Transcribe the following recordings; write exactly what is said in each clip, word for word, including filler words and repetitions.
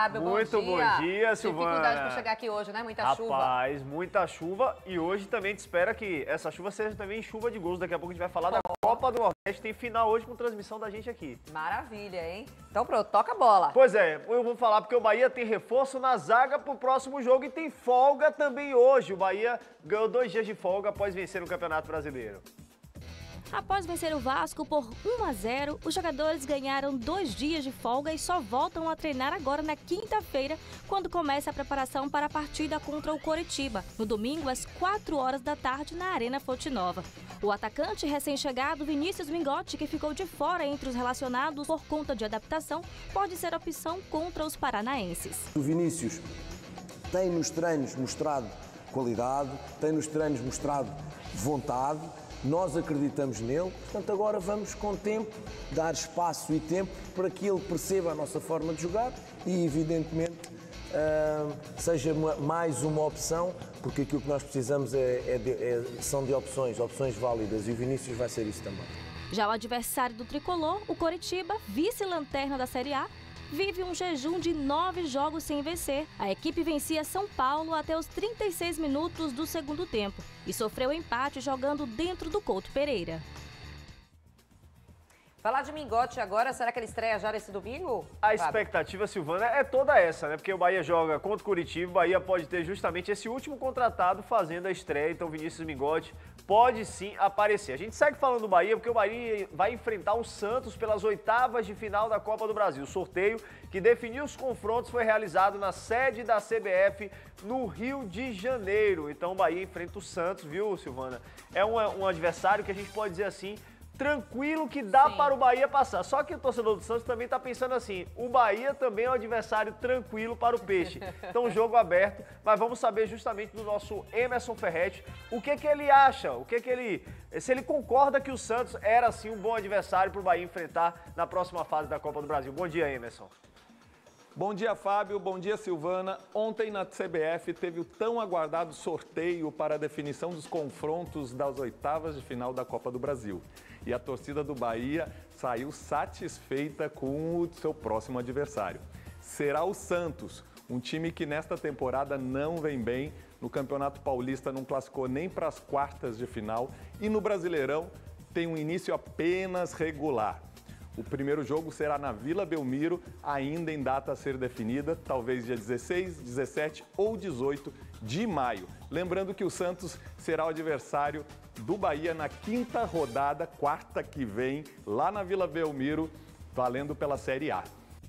Fábio. Muito bom dia. bom dia, Silvana. Dificuldade para chegar aqui hoje, né? Muita Rapaz, chuva. Rapaz, muita chuva. E hoje também te espera que essa chuva seja também chuva de gols. Daqui a pouco a gente vai falar da Copa do Nordeste. Tem final hoje com transmissão da gente aqui. Maravilha, hein? Então pronto, toca a bola. Pois é, eu vou falar porque o Bahia tem reforço na zaga pro próximo jogo e tem folga também hoje. O Bahia ganhou dois dias de folga após vencer no Campeonato Brasileiro. Após vencer o Vasco por um a zero, os jogadores ganharam dois dias de folga e só voltam a treinar agora na quinta-feira, quando começa a preparação para a partida contra o Coritiba, no domingo às quatro horas da tarde na Arena Fonte Nova. O atacante recém-chegado Vinícius Mingotti, que ficou de fora entre os relacionados por conta de adaptação, pode ser opção contra os paranaenses. O Vinícius tem nos treinos mostrado qualidade, tem nos treinos mostrado vontade. Nós acreditamos nele, portanto agora vamos com tempo dar espaço e tempo para que ele perceba a nossa forma de jogar e evidentemente uh, seja mais uma opção, porque aquilo que nós precisamos é, é de, é, são de opções, opções válidas, e o Vinícius vai ser isso também. Já o adversário do tricolor, o Coritiba, vice-lanterna da Série A, vive um jejum de nove jogos sem vencer. A equipe vencia São Paulo até os trinta e seis minutos do segundo tempo e sofreu empate jogando dentro do Couto Pereira. Falar de Mingotti agora, será que ele estreia já nesse domingo? A Fábio? expectativa, Silvana, é toda essa, né? Porque o Bahia joga contra o Coritiba, o Bahia pode ter justamente esse último contratado fazendo a estreia, então Vinícius Mingotti pode sim aparecer. A gente segue falando do Bahia, porque o Bahia vai enfrentar o Santos pelas oitavas de final da Copa do Brasil. O sorteio que definiu os confrontos foi realizado na sede da C B F no Rio de Janeiro. Então o Bahia enfrenta o Santos, viu, Silvana? É um, um adversário que a gente pode dizer assim, tranquilo, que dá Sim. para o Bahia passar. Só que o torcedor do Santos também está pensando assim, o Bahia também é um adversário tranquilo para o Peixe. Então, jogo aberto, mas vamos saber justamente do nosso Emerson Ferretti o que que ele acha, o que que ele, se ele concorda que o Santos era assim um bom adversário para o Bahia enfrentar na próxima fase da Copa do Brasil. Bom dia, Emerson. Bom dia, Fábio. Bom dia, Silvana. Ontem na C B F teve o tão aguardado sorteio para a definição dos confrontos das oitavas de final da Copa do Brasil. E a torcida do Bahia saiu satisfeita com o seu próximo adversário. Será o Santos, um time que nesta temporada não vem bem. No Campeonato Paulista não classificou nem para as quartas de final e no Brasileirão tem um início apenas regular. O primeiro jogo será na Vila Belmiro, ainda em data a ser definida, talvez dia dezesseis, dezessete ou dezoito de maio. Lembrando que o Santos será o adversário do Bahia na quinta rodada, quarta que vem, lá na Vila Belmiro, valendo pela Série A.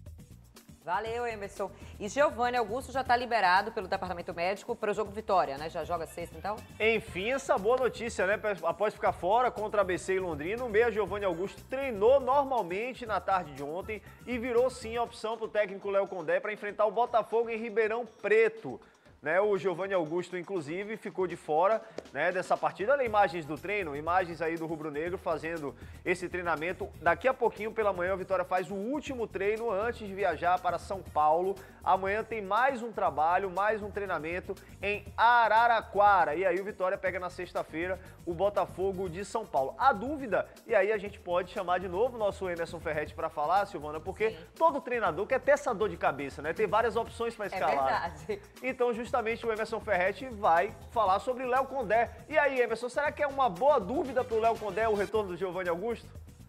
Valeu, Emerson. E Giovanni Augusto já está liberado pelo Departamento Médico para o jogo Vitória, né? Já joga sexta, então? Enfim, essa boa notícia, né? Após ficar fora contra a A B C e Londrina, o meia Giovanni Augusto treinou normalmente na tarde de ontem e virou sim a opção para o técnico Léo Condé para enfrentar o Botafogo em Ribeirão Preto. Né, o Giovanni Augusto, inclusive, ficou de fora, né, dessa partida. Olha imagens do treino, imagens aí do Rubro Negro fazendo esse treinamento. Daqui a pouquinho, pela manhã, o Vitória faz o último treino antes de viajar para São Paulo. Amanhã tem mais um trabalho, mais um treinamento em Araraquara. E aí o Vitória pega na sexta-feira o Botafogo de São Paulo. A dúvida, e aí a gente pode chamar de novo o nosso Emerson Ferretti para falar, Silvana, porque Sim. todo treinador quer ter essa dor de cabeça, né? Tem várias opções para escalar. É verdade. Então, justamente, Justamente o Emerson Ferretti vai falar sobre o Léo Condé. E aí, Emerson, será que é uma boa dúvida para o Léo Condé o retorno do Giovanni Augusto?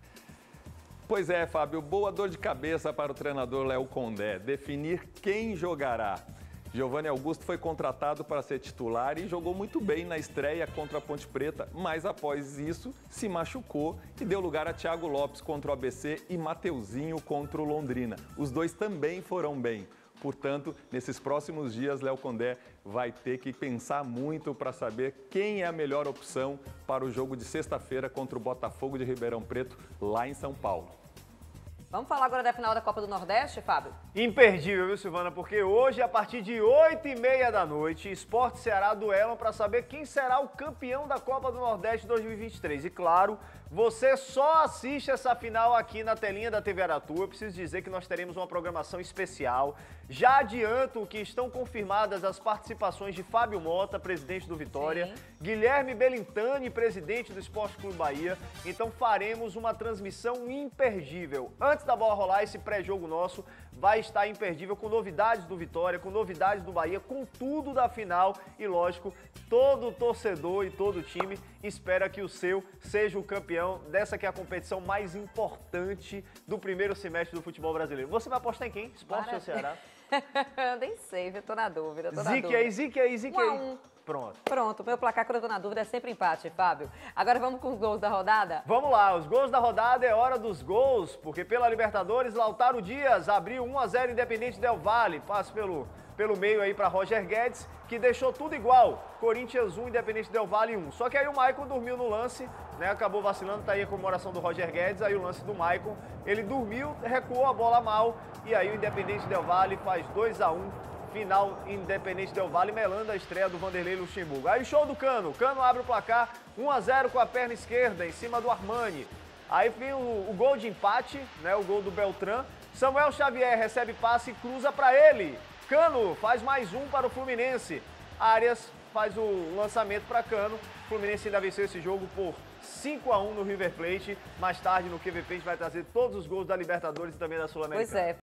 Pois é, Fábio, boa dor de cabeça para o treinador Léo Condé, definir quem jogará. Giovanni Augusto foi contratado para ser titular e jogou muito bem na estreia contra a Ponte Preta, mas após isso se machucou e deu lugar a Thiago Lopes contra o A B C e Mateuzinho contra o Londrina. Os dois também foram bem. Portanto, nesses próximos dias, Léo Condé vai ter que pensar muito para saber quem é a melhor opção para o jogo de sexta-feira contra o Botafogo de Ribeirão Preto, lá em São Paulo. Vamos falar agora da final da Copa do Nordeste, Fábio? Imperdível, viu, Silvana? Porque hoje, a partir de oito e meia da noite, Sport e Ceará duelam para saber quem será o campeão da Copa do Nordeste dois mil e vinte e três. E claro, você só assiste essa final aqui na telinha da T V Aratu. Eu preciso dizer que nós teremos uma programação especial. Já adianto que estão confirmadas as participações de Fábio Mota, presidente do Vitória, Sim. Guilherme Belintani, presidente do Esporte Clube Bahia. Então faremos uma transmissão imperdível. Antes da bola rolar, esse pré-jogo nosso vai estar imperdível com novidades do Vitória, com novidades do Bahia, com tudo da final e, lógico, todo torcedor e todo time espera que o seu seja o campeão dessa que é a competição mais importante do primeiro semestre do futebol brasileiro. Você vai apostar em quem? Sport ou Ceará? Nem sei, eu tô na dúvida. Tô na Zique dúvida. aí, zique aí, zique aí. Um a um. Pronto. Pronto, meu placar quando eu tô na dúvida é sempre empate, Fábio. Agora vamos com os gols da rodada? Vamos lá, os gols da rodada, é hora dos gols, porque pela Libertadores, Lautaro Dias abriu um a zero Independente Del Valle, passe pelo, pelo meio aí para Roger Guedes, que deixou tudo igual, Corinthians um, Independente Del Valle um. Só que aí o Maicon dormiu no lance, né, acabou vacilando, tá aí a comemoração do Roger Guedes, aí o lance do Maicon, ele dormiu, recuou a bola mal, e aí o Independente Del Valle faz dois a um. Final Independente Del Valle, melando a estreia do Vanderlei Luxemburgo. Aí show do Cano, Cano abre o placar, um a zero com a perna esquerda em cima do Armani. Aí vem o, o gol de empate, né, o gol do Beltrán. Samuel Xavier recebe passe e cruza para ele. Cano faz mais um para o Fluminense. Arias faz o lançamento para Cano. O Fluminense ainda venceu esse jogo por cinco a um no River Plate. Mais tarde no Q V P a gente vai trazer todos os gols da Libertadores e também da Sul-Americana. Pois é.